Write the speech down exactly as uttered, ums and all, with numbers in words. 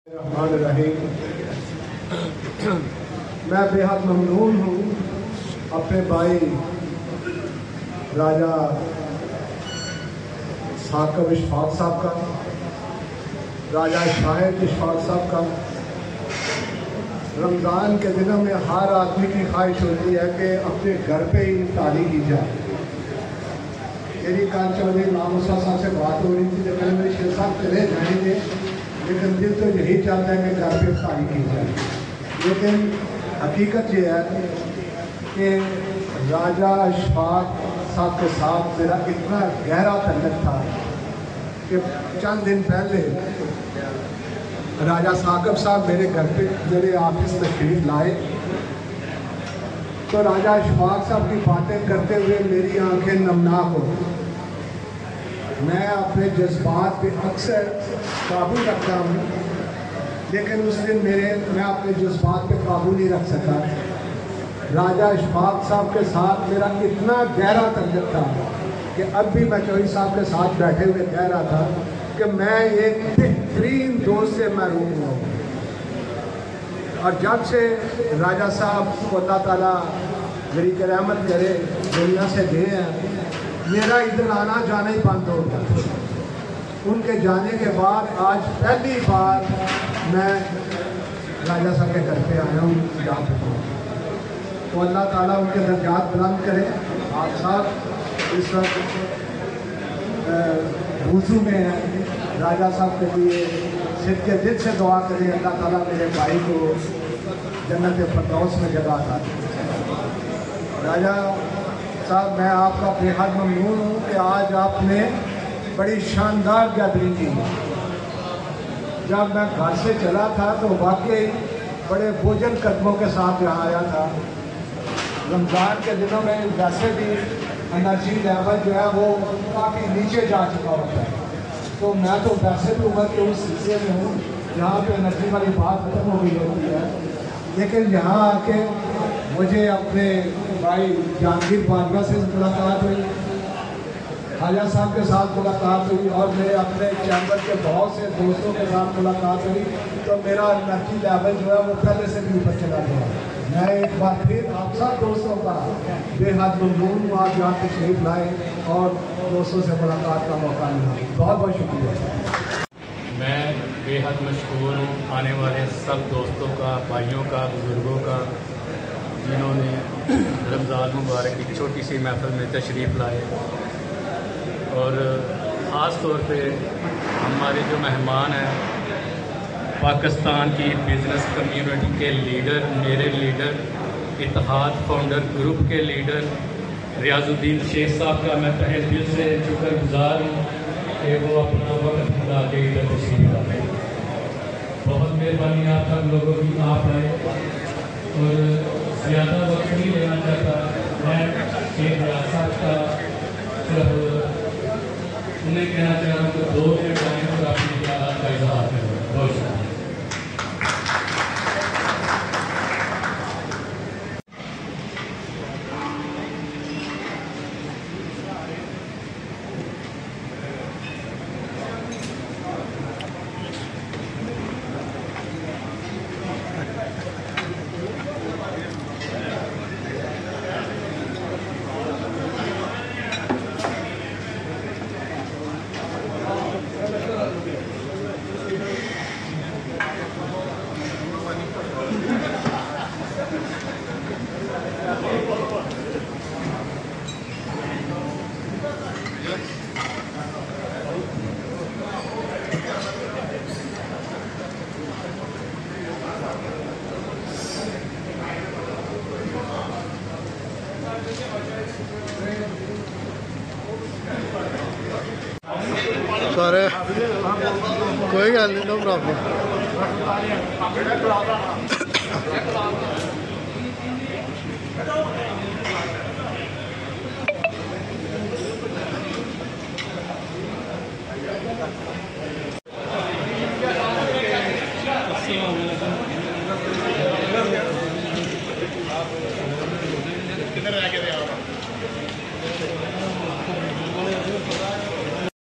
मैं बेहद ममनून हूँ अपने भाई राजा साकब इशफाक साहब का, राजा शाहिद इशफाक साहब का। रमज़ान के दिनों में हर आदमी की ख्वाहिश होती है कि अपने घर पे ही इफ्तारी की जाए। मेरी कल चौधरी इमाम साहब से बात हो रही थी, जब मैंने मेरे शेख साहब चले जाएंगे, लेकिन दिल तो यही चाहता है कि घर पे इफ्तारी की जाए। लेकिन हकीकत ये है कि राजा इशफाक साहब के साथ मेरा इतना गहरा ताल्लुक था कि चंद दिन पहले राजा साकब साहब मेरे घर पे मेरे ऑफिस तशरीफ लाए, तो राजा इशफाक साहब की बातें करते हुए मेरी आंखें नमनाक हो गई। मैं अपने जज्बात पे अक्सर काबू रखता हूँ, लेकिन उस दिन मेरे मैं अपने जज्बात पे काबू नहीं रख सका। राजा इशफाक साहब के साथ मेरा इतना गहरा ताल्लुक था कि अब भी मैं चौधरी साहब के साथ बैठे हुए कह रहा था कि मैं एक बेहतरीन दोस्त से महरूम हूँ। और जब से राजा साहब को अल्लाह ताला मेरी रहमत करे दुनिया से गए हैं, मेरा इधर आना जाना ही बंद हो गया। उनके जाने के बाद आज पहली बार मैं राजा साहब के घर पे आया हूँ यहाँ पे। तो अल्लाह ताला उनके दर्जात बुलंद करे। आप साहब इस वक्त वुज़ू में हैं, राजा साहब के लिए सिर के दिल से दुआ करें, अल्लाह ताला मेरे भाई को जन्नत फिरदौस में जगह था। राजा साहब, मैं आपका बेहद ममनून हूँ कि आज आपने बड़ी शानदार गैदरिंग की। जब मैं घर से चला था तो वाकई बड़े बोझल कदमों के साथ यहाँ आया था। रमज़ान के दिनों में वैसे भी एनर्जी लेवल जो है वो काफ़ी नीचे जा चुका होता है, तो मैं तो वैसे भी उम्र के उस हिस्से में हूँ जहाँ पे एनर्जी वाली बात खत्म हो गई होती है। लेकिन यहाँ आके मुझे अपने भाई जहांगीर बाजवा से मुलाकात हुई, खाजा साहब के साथ मुलाकात हुई, और मेरे अपने चैम्बर के बहुत से दोस्तों के साथ मुलाकात हुई। तो मेरा एनर्जी लेवल जो है वो पहले से भी ऊपर चला गया। मैं एक बार फिर आप सब दोस्तों का बेहद ममनून हूँ, आप यहाँ तशरीफ लाए और दोस्तों से मुलाकात का मौका मिला। बहुत बहुत शुक्रिया। मैं बेहद मशहूर हूँ आने वाले सब दोस्तों का, भाइयों का, बुज़ुर्गों का, जिन्होंने रमज़ान मुबारक की छोटी सी महफिल में तशरीफ़ लाए। और ख़ास तौर पे हमारे जो मेहमान हैं, पाकिस्तान की बिज़नेस कम्युनिटी के लीडर, मेरे लीडर, इत्तेहाद फाउंडर ग्रुप के लीडर रियाजुद्दीन शेख साहब का मैं तहे दिल से शुक्रगुज़ार हूँ कि वो अपना वक्त निकाल के इधर तशरीफ़ लाए। बहुत मेहरबानी आप सब लोगों की, आप आए। और ज़्यादा वक्त नहीं लेना चाहता मैं शेख रियाज साहब का, सिर्फ उन्हें कहना चाह रहा हूँ कि दो मिनट टाइम पर अपने ख्यालात का इजहार करें। बहुत शुक्रिया। सारे कोई गल नहीं, नो प्रॉब्लम। अस्सलाम वालेकुम।